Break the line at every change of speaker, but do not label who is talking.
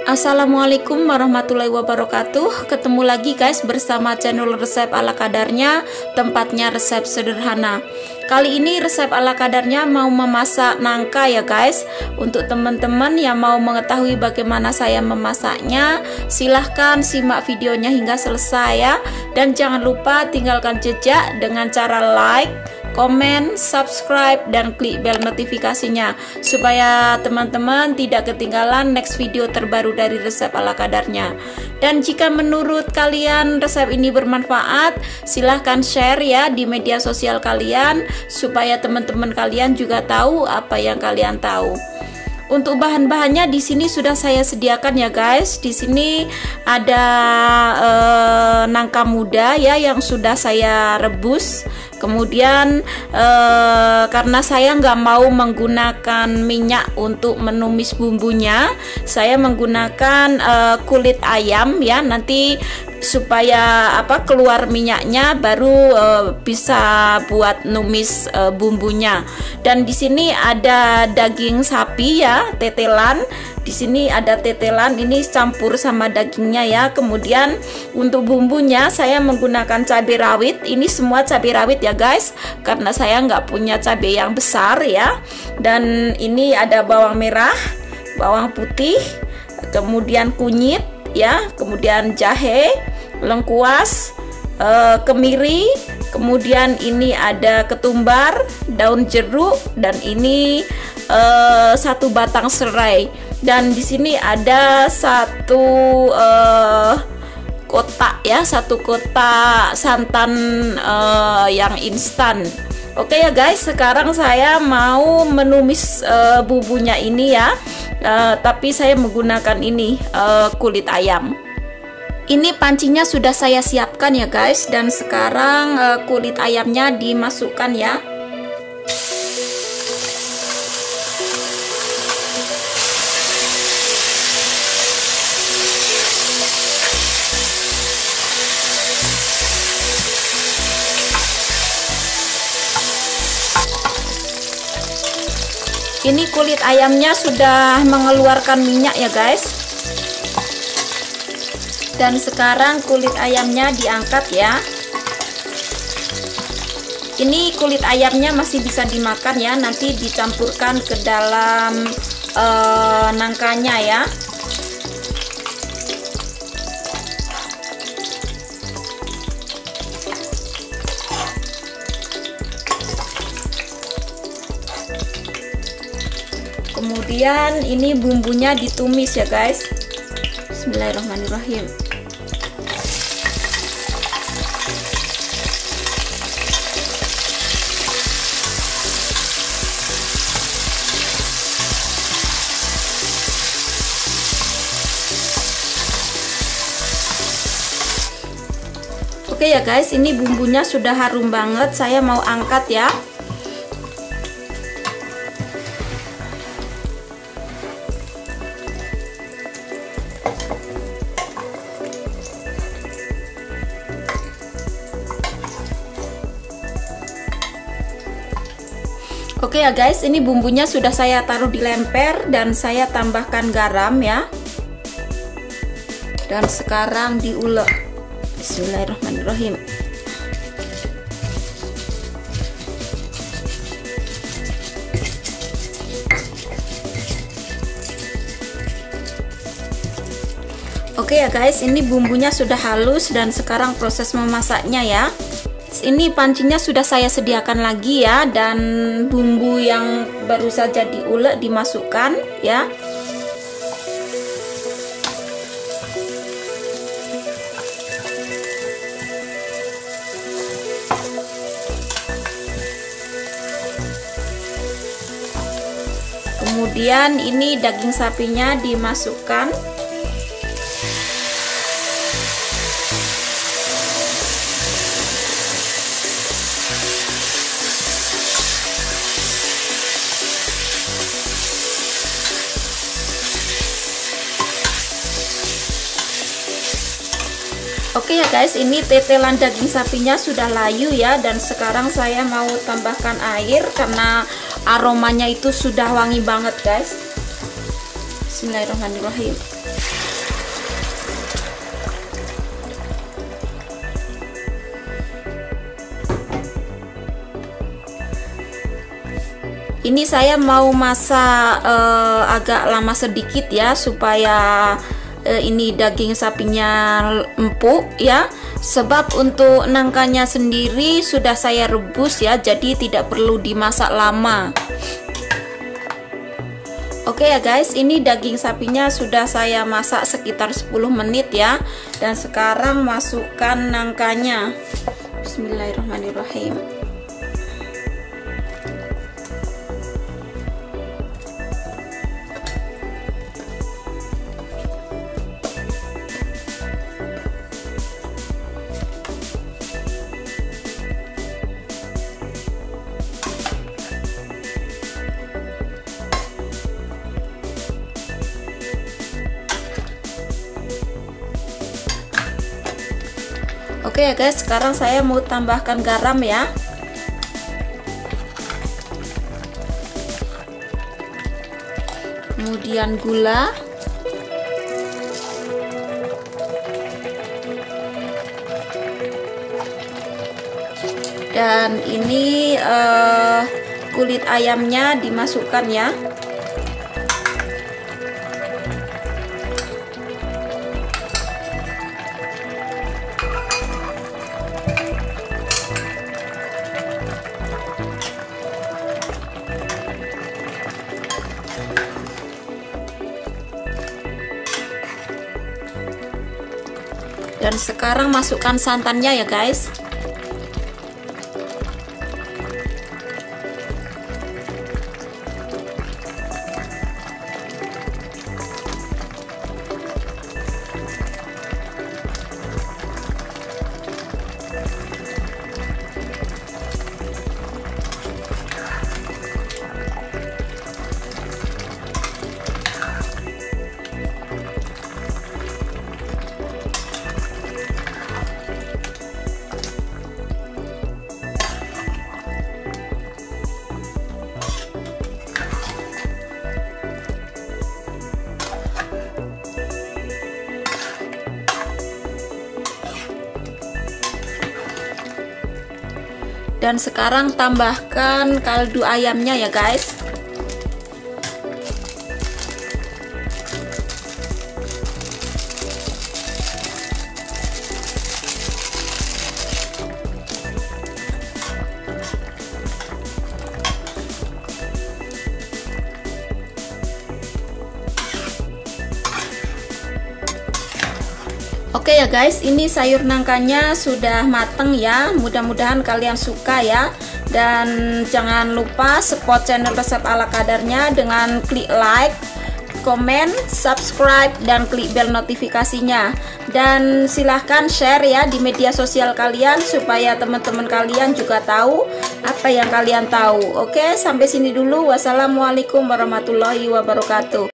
Assalamualaikum warahmatullahi wabarakatuh. Ketemu lagi guys bersama channel resep ala kadarnya, tempatnya resep sederhana. Kali ini resep ala kadarnya mau memasak nangka ya guys. Untuk teman-teman yang mau mengetahui bagaimana saya memasaknya, silahkan simak videonya hingga selesai ya. Dan jangan lupa tinggalkan jejak dengan cara like, komen, subscribe, dan klik bel notifikasinya supaya teman-teman tidak ketinggalan next video terbaru dari resep ala kadarnya. Dan jika menurut kalian resep ini bermanfaat, silahkan share ya di media sosial kalian supaya teman-teman kalian juga tahu apa yang kalian tahu. Untuk bahan-bahannya di sini sudah saya sediakan ya guys. Di sini ada nangka muda ya yang sudah saya rebus. Kemudian karena saya nggak mau menggunakan minyak untuk menumis bumbunya, saya menggunakan kulit ayam ya. Nanti supaya keluar minyaknya baru bisa buat numis bumbunya. Dan di sini ada daging sapi ya, tetelan. Di sini ada tetelan, ini campur sama dagingnya ya. Kemudian untuk bumbunya saya menggunakan cabai rawit. Ini semua cabai rawit ya guys, karena saya nggak punya cabai yang besar ya. Dan ini ada bawang merah, bawang putih, kemudian kunyit ya, kemudian jahe, lengkuas, kemiri, kemudian ini ada ketumbar, daun jeruk, dan ini satu batang serai. Dan di sini ada satu kotak ya, satu kotak santan yang instan. Oke ya guys, sekarang saya mau menumis bumbunya ini ya, tapi saya menggunakan ini kulit ayam. Ini pancinya sudah saya siapkan ya guys, dan sekarang kulit ayamnya dimasukkan ya. Ini kulit ayamnya sudah mengeluarkan minyak ya guys. Dan sekarang kulit ayamnya diangkat ya. Ini kulit ayamnya masih bisa dimakan ya, nanti dicampurkan ke dalam nangkanya ya. Kemudian ini bumbunya ditumis ya guys. Bismillahirrahmanirrahim. Oke ya guys, ini bumbunya sudah harum banget. Saya mau angkat ya. Oke ya guys, ini bumbunya sudah saya taruh di lemper dan saya tambahkan garam ya. Dan sekarang diulek. Bismillahirrahmanirrahim. Oke ya guys, ini bumbunya sudah halus dan sekarang proses memasaknya ya. Ini pancinya sudah saya sediakan lagi ya, dan bumbu yang baru saja diulek dimasukkan ya. Kemudian ini daging sapinya dimasukkan. Oke ya guys, ini tetelan daging sapinya sudah layu ya, dan sekarang saya mau tambahkan air karena aromanya itu sudah wangi banget guys. Bismillahirrahmanirrahim. Ini saya mau masak agak lama sedikit ya, supaya ini daging sapinya empuk ya. Sebab untuk nangkanya sendiri sudah saya rebus ya, jadi tidak perlu dimasak lama. Oke ya guys, ini daging sapinya sudah saya masak sekitar 10 menit ya. Dan sekarang masukkan nangkanya. Bismillahirrahmanirrahim. Oke ya guys, sekarang saya mau tambahkan garam ya. Kemudian gula. Dan ini kulit ayamnya dimasukkan ya. Dan sekarang masukkan santannya ya guys. Dan sekarang tambahkan kaldu ayamnya ya guys. Oke ya guys, ini sayur nangkanya sudah mateng ya. Mudah-mudahan kalian suka ya. Dan jangan lupa support channel resep ala kadarnya dengan klik like, komen, subscribe, dan klik bel notifikasinya. Dan silahkan share ya di media sosial kalian supaya teman-teman kalian juga tahu apa yang kalian tahu. Oke, sampai sini dulu. Wassalamualaikum warahmatullahi wabarakatuh.